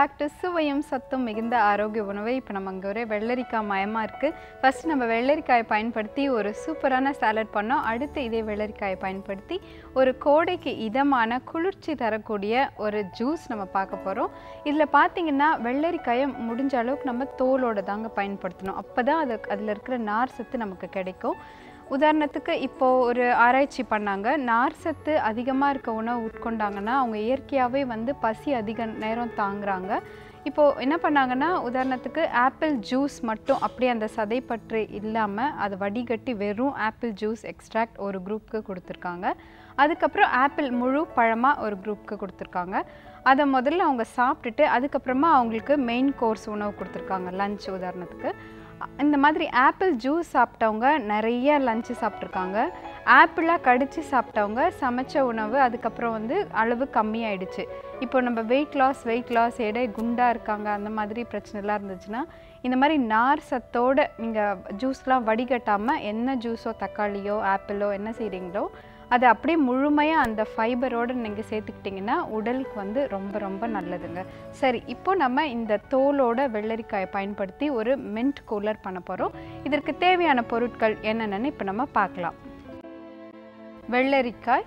back to சுவையும் சத்தும் மிகுந்த ஆரோக்கிய உணவை. இப்போ நம்ம அங்கே ஒரே வெள்ளரிக்காய் மயமாக இருக்குது. ஃபஸ்ட் நம்ம வெள்ளரிக்காயை பயன்படுத்தி ஒரு சூப்பரான சாலட் பண்ணோம். அடுத்து இதே வெள்ளரிக்காயை பயன்படுத்தி ஒரு கோடைக்கு இதமான குளிர்ச்சி தரக்கூடிய ஒரு ஜூஸ் நம்ம பார்க்க போகிறோம். இதில் பார்த்தீங்கன்னா வெள்ளரிக்காயை முடிஞ்ச அளவுக்கு நம்ம தோலோடு தாங்க பயன்படுத்தணும். அப்போ தான் அதில் இருக்கிற நார் சத்து நமக்கு கிடைக்கும். உதாரணத்துக்கு இப்போது ஒரு ஆராய்ச்சி பண்ணாங்க. நார் சத்து அதிகமாக இருக்க உணவு உட்கொண்டாங்கன்னா அவங்க இயற்கையாகவே பசி அதிக நேரம் தாங்குறாங்க. இப்போது என்ன பண்ணாங்கன்னா, உதாரணத்துக்கு ஆப்பிள் ஜூஸ் மட்டும் அப்படியே அந்த சதைப்பற்று இல்லாமல் அதை வடிகட்டி வெறும் ஆப்பிள் ஜூஸ் எக்ஸ்ட்ராக்ட் ஒரு குரூப்புக்கு கொடுத்துருக்காங்க. அதுக்கப்புறம் ஆப்பிள் முழு பழமாக ஒரு குரூப்புக்கு கொடுத்துருக்காங்க. அதை முதல்ல அவங்க சாப்பிட்டுட்டு அதுக்கப்புறமா அவங்களுக்கு மெயின் கோர்ஸ் உணவு கொடுத்துருக்காங்க, லஞ்ச். உதாரணத்துக்கு இந்த மாதிரி ஆப்பிள் ஜூஸ் சாப்பிட்டவங்க நிறைய லஞ்சு சாப்பிட்ருக்காங்க. ஆப்பிளாக கடித்து சாப்பிட்டவங்க சமைச்ச உணவு அதுக்கப்புறம் அளவு கம்மியாயிடுச்சு. இப்போ நம்ம வெயிட் லாஸ் எடை குண்டாக இருக்காங்க, அந்த மாதிரி பிரச்சனைலாம் இருந்துச்சுன்னா இந்த மாதிரி நார் சத்தோடு நீங்கள் ஜூஸ்லாம் வடிகட்டாமல் என்ன ஜூஸோ தக்காளியோ ஆப்பிளோ என்ன செய்கிறீங்களோ அதை அப்படியே முழுமையாக அந்த ஃபைபரோடு நீங்கள் சேர்த்துக்கிட்டிங்கன்னா உடலுக்கு ரொம்ப ரொம்ப நல்லதுங்க. சரி, இப்போது நம்ம இந்த தோலோட வெள்ளரிக்காயை பயன்படுத்தி ஒரு மின்ட் கூலர் பண்ண போகிறோம். இதற்கு தேவையான பொருட்கள் என்னென்னு இப்போ நம்ம பார்க்கலாம். வெள்ளரிக்காய்,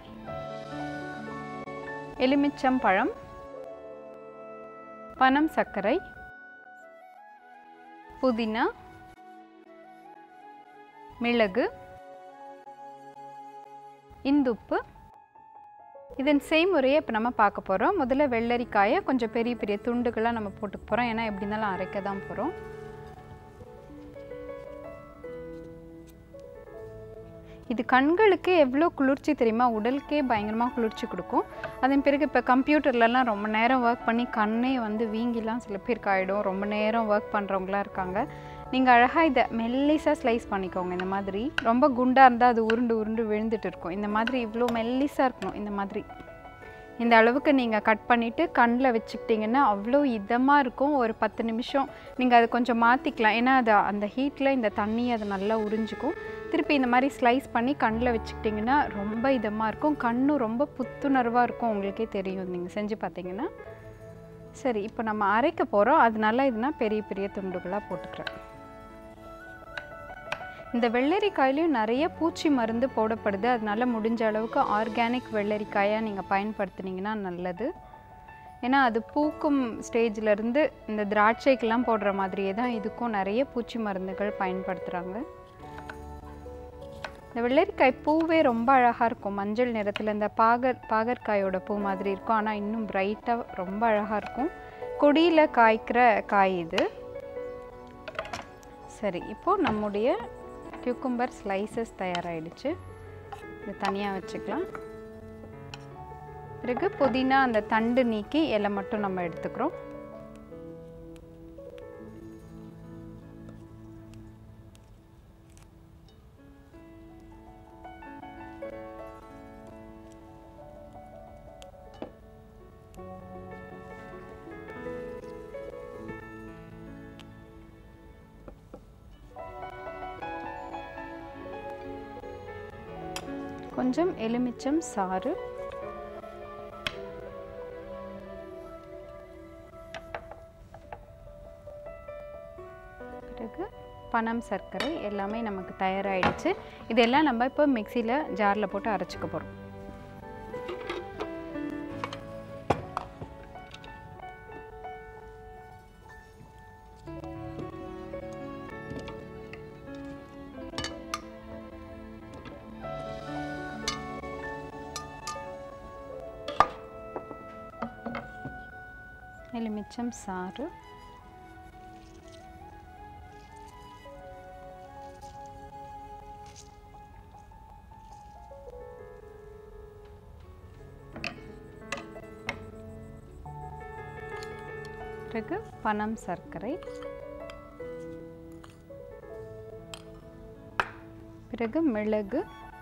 எலுமிச்சம்பழம், பனம் சர்க்கரை, புதினா, மிளகு, இந்துப்பு. இதன் செய்முறையை இப்போ நம்ம பார்க்க போகிறோம். முதல்ல வெள்ளரிக்காயை கொஞ்சம் பெரிய பெரிய துண்டுகளாக நம்ம போட்டுக்க போகிறோம். ஏன்னா எப்படி இருந்தாலும் அரைக்க தான் போகிறோம். இது கண்களுக்கு எவ்வளோ குளிர்ச்சி தெரியுமா, உடலுக்கே பயங்கரமாக குளிர்ச்சி கொடுக்கும். அதன் பிறகு இப்போ கம்ப்யூட்டர்லலாம் ரொம்ப நேரம் ஒர்க் பண்ணி கண்ணே வீங்கிலாம் சில பேருக்கு ஆகிடும். ரொம்ப நேரம் ஒர்க் பண்ணுறவங்களாம் இருக்காங்க. நீங்கள் அழகாக இதை மெல்லிஸாக ஸ்லைஸ் பண்ணிக்கோங்க. இந்த மாதிரி ரொம்ப குண்டாக இருந்தால் அது உருண்டு உருண்டு விழுந்துட்டு இருக்கும். இந்த மாதிரி இவ்வளோ மெல்லிஸாக இருக்கணும். இந்த மாதிரி இந்த அளவுக்கு நீங்கள் கட் பண்ணிவிட்டு கண்ணில் வச்சுக்கிட்டிங்கன்னா அவ்வளோ இதமாக இருக்கும். ஒரு 10 நிமிஷம் நீங்கள் அதை கொஞ்சம் மாற்றிக்கலாம். ஏன்னா அது அந்த ஹீட்டில் இந்த தண்ணியை அதை நல்லா உறிஞ்சிக்கும். திருப்பி இந்த மாதிரி ஸ்லைஸ் பண்ணி கண்ணில் வச்சுக்கிட்டிங்கன்னா ரொம்ப இதமாக இருக்கும். கண்ணும் ரொம்ப புத்துணர்வாக இருக்கும். உங்களுக்கே தெரியும் நீங்கள் செஞ்சு பார்த்தீங்கன்னா. சரி, இப்போ நம்ம அரைக்க போகிறோம். அதனால இதுனா பெரிய பெரிய துண்டுகளாக போட்டுக்கிறேன். இந்த வெள்ளரிக்காயிலையும் நிறைய பூச்சி மருந்து போடப்படுது. அதனால முடிஞ்ச அளவுக்கு ஆர்கானிக் வெள்ளரிக்காயாக நீங்கள் பயன்படுத்தினீங்கன்னா நல்லது. ஏன்னா அது பூக்கும் ஸ்டேஜிலேருந்து இந்த திராட்சைக்கெல்லாம் போடுற மாதிரியே தான் இதுக்கும் நிறைய பூச்சி மருந்துகள் பயன்படுத்துகிறாங்க. இந்த வெள்ளரிக்காய் பூவே ரொம்ப அழகாக இருக்கும். மஞ்சள் நிறத்தில் இந்த பாகற்காயோட பூ மாதிரி இருக்கும். ஆனால் இன்னும் பிரைட்டாக ரொம்ப அழகாக இருக்கும். கொடியில் காய்க்கிற காய் இது. சரி, இப்போது நம்முடைய கியூக்கம்பர் ஸ்லைசஸ் தயாராகிடுச்சு. இது தனியாக வச்சுக்கலாம். பிறகு புதினா அந்த தண்டு நீக்கி இலை மட்டும் நம்ம எடுத்துக்கிறோம். கொஞ்சம் எலுமிச்சம் சாறு, பிறகு பனம் சர்க்கரை எல்லாமே நமக்கு தயாராகிடுச்சு. இதெல்லாம் நம்ம இப்போ மிக்சியில் ஜாரில் போட்டு அரைச்சிக்க போகிறோம். எலுமிச்சம் சாறு, பிறகு பனம் சர்க்கரை, பிறகு மிளகு.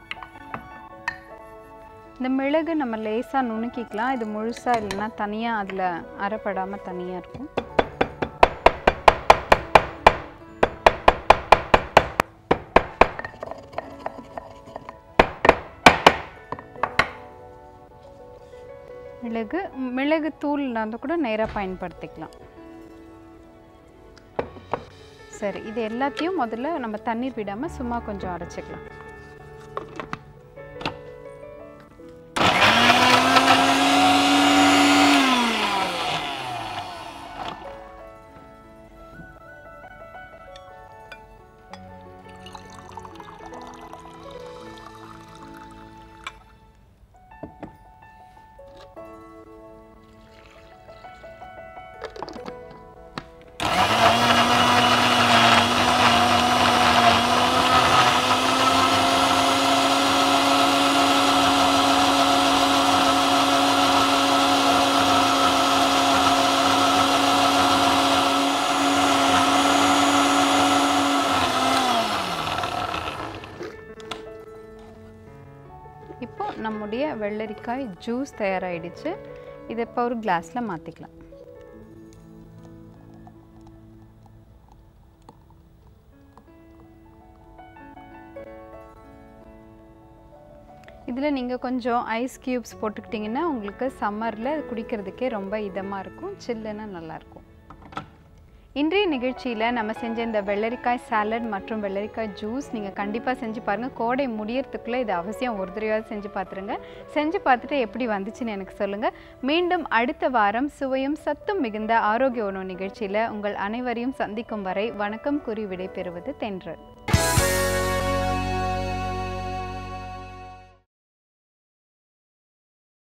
இந்த மிளகு நம்ம லேசாக நுணுக்கிக்கலாம். இது முழுசாக இல்லைன்னா தனியாக அதில் அரைப்படாமல் தனியாக இருக்கும். மிளகு தூள் கூட நேராக பயன்படுத்திக்கலாம். சரி, இது எல்லாத்தையும் முதல்ல நம்ம தண்ணீர் விடாம சும்மா கொஞ்சம் அரைச்சிக்கலாம். இப்போ நம்முடைய வெள்ளரிக்காய் ஜூஸ் தயாராகிடுச்சு. இதை இப்போ ஒரு கிளாஸில் மாற்றிக்கலாம். இதில் நீங்கள் கொஞ்சம் ஐஸ் க்யூப்ஸ் போட்டுக்கிட்டிங்கன்னா உங்களுக்கு சம்மரில் குடிக்கிறதுக்கே ரொம்ப இதமாக இருக்கும், சில்லுன்னு நல்லாயிருக்கும். இன்றைய நிகழ்ச்சியில் நம்ம செஞ்ச இந்த வெள்ளரிக்காய் சாலட் மற்றும் வெள்ளரிக்காய் ஜூஸ் நீங்கள் கண்டிப்பாக செஞ்சு பாருங்கள். கோடை முடியறதுக்குள்ளே இது அவசியம் ஒரு தடவையாவது செஞ்சு பார்த்துருங்க. செஞ்சு பார்த்துட்டு எப்படி வந்துச்சுன்னு எனக்கு சொல்லுங்கள். மீண்டும் அடுத்த வாரம் சுவையும் சத்தும் மிகுந்த ஆரோக்கிய உணவு நிகழ்ச்சியில் உங்கள் அனைவரையும் சந்திக்கும் வரை வணக்கம் கூறி விடை பெறுவது தென்றல்.